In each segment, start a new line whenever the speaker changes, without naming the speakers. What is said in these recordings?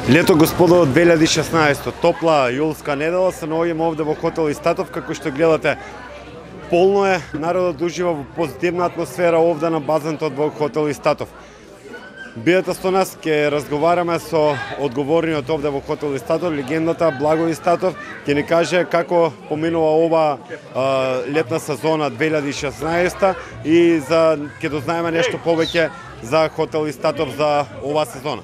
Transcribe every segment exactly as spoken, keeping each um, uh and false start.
Лето господа од две илјади и шеснаесета, топла јулска недела, се наоѓаме овде во хотел Истатов, како што гледате. Полно е, народот ужива во позитивна атмосфера овде на базентот во хотел Истатов. Бидете со нас, ќе разговараме со одговорниот овде во хотел Истатов, легендата Благо Истатов, ќе ни каже како поминува ова а, летна сезона две илјади и шеснаесета и за ќе дознаеме нешто повеќе за хотел Истатов за оваа сезона.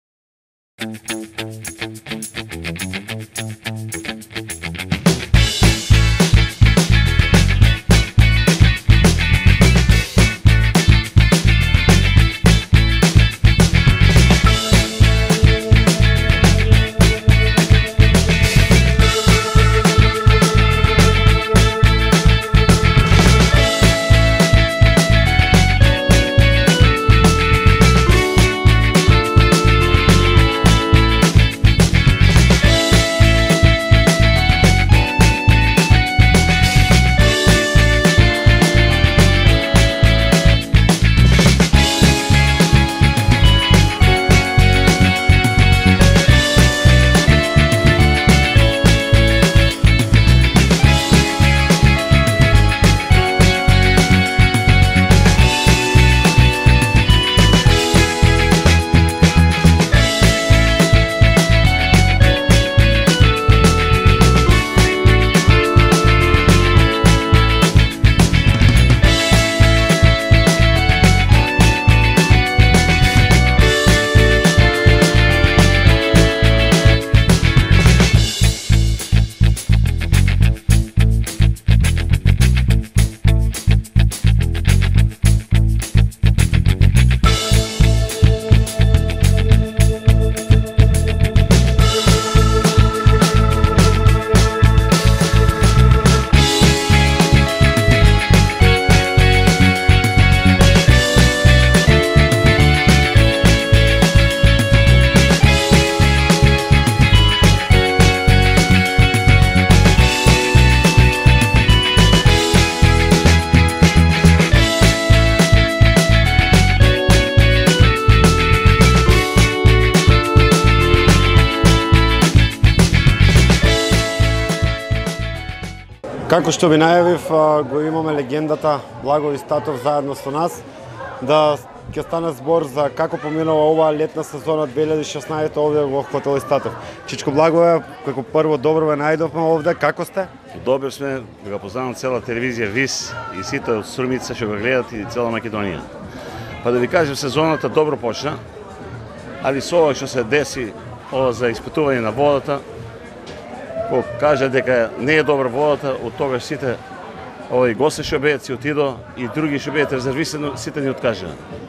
Како што ви најавив, го имаме легендата Благо Истатов заедно со нас, да ќе стане збор за како поминува оваа летна сезона две илјади и шеснаесета овде во хотел Истатов. Чичко Благое, како прво добро ве најдовме овде, како сте?
Добро сме, го познавам цела телевизија ВИС и сите од Струмица што го гледат и цела Македонија. Па да ви кажем, сезоната добро почна, али со ова што се деси, ова за испитување на водата, Ко кажа дека не е добра водата, од тогаш сите овој гости што беат си отидо и други што беат резервисани, сите ни откажа.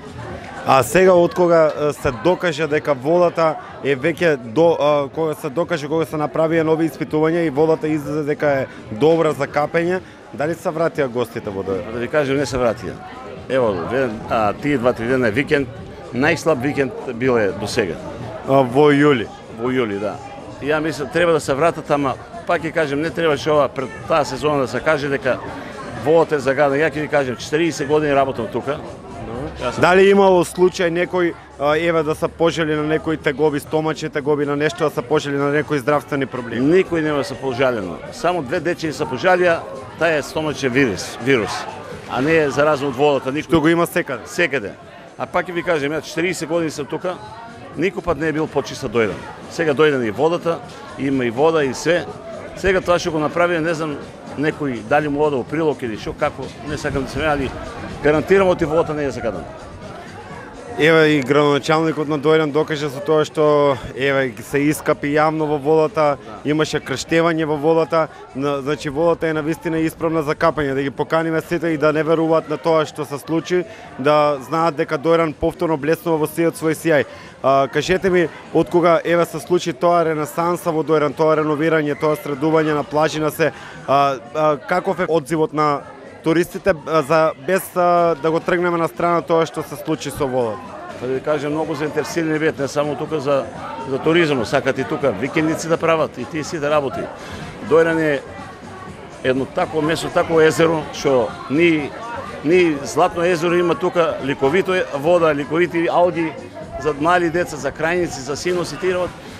А сега од кога се докаже дека водата е веќе до а, кога се докаже кога се направија нови испитувања и водата излезе дека е добра за капење, дали се вратија гостите во доја?
Да ви кажем, не се вратија. Ево, а, тие два-три дена викенд, најслаб викенд биле до сега.
А, во јули.
Во јули, да. И ја мислам, треба да се вратат, ама пак ќе кажем, не требаше ова пред таа сезона да се каже дека водата е загадена. Ја ќе ви кажем, четириесет години работам тука.
Сам... Дали имало случај некој, еве да се пожали на некои тегоби, стомачни тегоби, на нешто да се пожали на некои здравствени проблеми?
Никој нема се пожалено. Само две дечиња се пожалија, таа е стомачен вирус, вирус, а не е заразно од водата. Никој...
Што го има секаде?
Секаде. А пак ќе ви кажем, ја четириесет години сум тука, никој пат не е бил почиста дојден. Сега дојден и водата, има и вода и све. Сега тоа што го направи, не знам некој дали му ода во прилог или што, како, не сакам да се ме, али гарантирам ти водата не е загадена.
Еве и градоначалникот на Дојран докаже со тоа што еве се искапи јавно во водата, имаше крштевање во водата, значи водата е навистина исправна за капање, да ги поканиме сите и да не веруваат на тоа што се случи, да знаат дека Дојран повторно блеснува во сиот свој сјај. А, кажете ми, од кога еве се случи тоа ренесанса во Дојран, тоа реновирање, тоа средување на плажина се, а, а, каков е одзивот на туристите за без а, да го тргнеме на страна тоа што се случи со водата?
Да ви кажем, многу заинтересирани беат, не само тука за за туризмот, сакат и тука викендици да прават и тие сите работи. Дојран е едно такво место, такво езеро што ни ни Златно езеро има тука ликовито вода, ликовити алги за мали деца, за крајници, за синоси, тие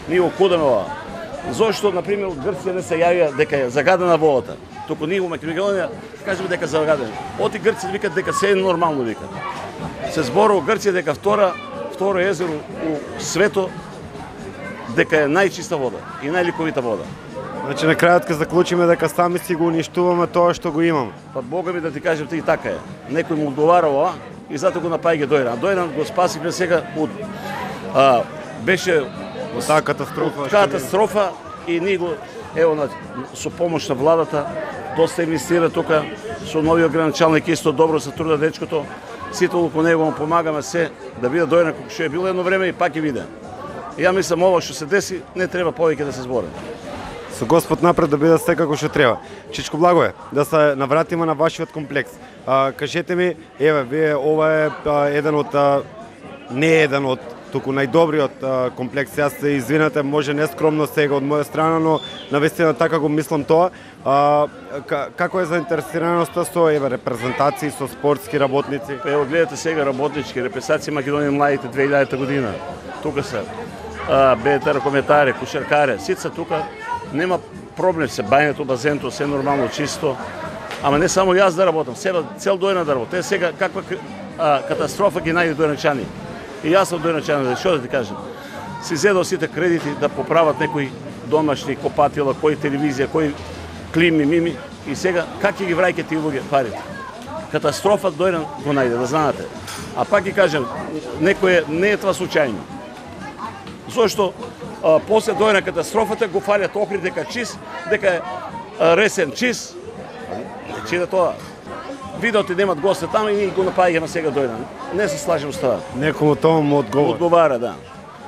Ние го кудаме ова. Зошто, например, од Грција не се јавија дека е загадена водата. Туку ние во Македонија кажеме дека загадена. Оти Грција викат дека се е нормално викат. Се зборува Грција дека втора второ езеро у свето дека е најчиста вода и најликовита вода.
Значи на крајот ќе заклучиме дека сами си го уништуваме тоа што го имаме.
Па Бога ми да ти кажем ти така е. Некој му одговара ова и затоа го напаѓа Дојран. Дојран го спасивме сега од а, беше
од таа катастрофа.
Катастрофа и ние го ево на со помош на владата доста инвестира тука со новиот граначалник исто добро се труда дечкото. Сите околу него му помагаме се да биде Дојран како што е било едно време и пак ќе биде. Ја мислам ова што се деси не треба повеќе да се збори.
Со Господ напред да биде се како што треба. Чичко Благое, да се навратиме на вашиот комплекс. А, кажете ми, еве, вие ова е а, еден од а, не еден од туку најдобриот а, комплекс. Јас се извинете, може нескромно сега од моја страна, но навистина така го мислам тоа. А, како е заинтересираноста со еве репрезентации, со спортски работници?
Ево гледате сега работнички репрезентации Македонија младите две илјадета година. Тука се а, бејте ракометари, кошаркари, сите се тука. Нема проблем се бањето, базенто, се нормално чисто. Ама не само јас да работам, себе цел Дојран да работам. Те сега каква а, катастрофа ги најде дојранчани. И јас сум дојранчанин, што да ти кажам. Си зедо сите кредити да поправат некои домашни копатила, кои телевизија, кои клими, мими. И сега как ќе ги враќате тие луѓе парите? Катастрофа Дојран го најде, да знаете. А пак ги кажам, некој не е тоа случајно. Зошто а, после Дојран катастрофата го фалят охри дека чист, дека е а, ресен чист. Не чида тоа. Видеоти немат гости таму и ние го напаѓаме сега Дојран. Не се слажем со тоа.
Некому тоа му одговара.
Одговара, да.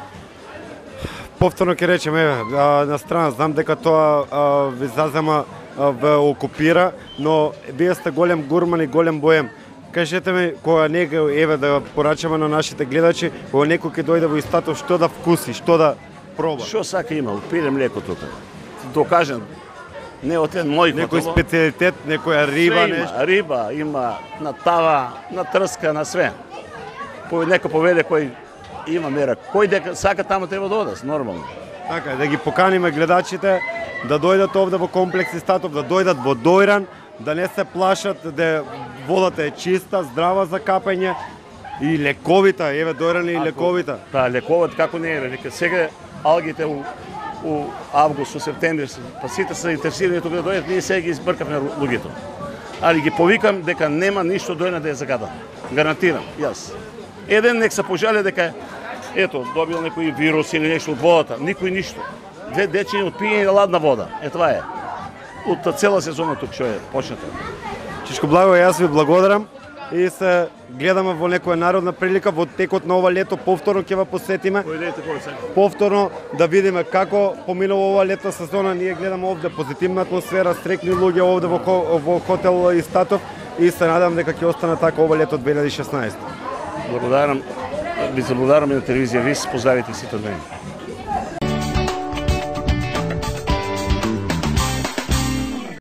Повторно ќе речеме, на страна, знам дека тоа а, ви зазема, а, ве окупира, но вие сте голем гурман и голем боем. Кажете ми, кога некој, еве да порачаме на нашите гледачи, кога некој ќе дојде во Истатов, што да вкуси, што да проба?
Што сака има? Пире млеко тука. Докажем, не од еден мој
некој специјалитет, некоја риба,
има,
нешто?
Риба има на тава, на трска, на све. По нека поведе кој има мера. Кој дека сака таму треба да одат, нормално.
Така, да ги поканиме гледачите да дојдат овде во комплекс Истатов, да дојдат во Дојран, да не се плашат, да водата е чиста, здрава за капење и лековита, еве Дојран и лековита.
Па лековат како не е, вика сега алгите у у август, у септември, па сите се интересирани тука да дојдат, ние сега ги избркавме луѓето. Али ги повикам дека нема ништо Дојран да е загадан. Гарантирам, јас. Еден нек се пожали дека ето, добил некој вирус или нешто од водата, никој ништо. Две дечиња од пиење на ладна вода. Е тоа е. Од цела сезона тук што е почната.
Чичко Благо, јас ви благодарам и се гледаме во некоја народна прилика во текот на ова лето, повторно ќе ве посетиме.
Појдете кој се.
Повторно да видиме како поминува ова летна сезона. Ние гледаме овде позитивна атмосфера, стрекни луѓе овде во, во хотел Истатов и се надам дека ќе остане така ова лето две илјади и шеснаесета.
Благодарам, ви заблагодарам и на телевизија ВИС, поздравите сите од мене.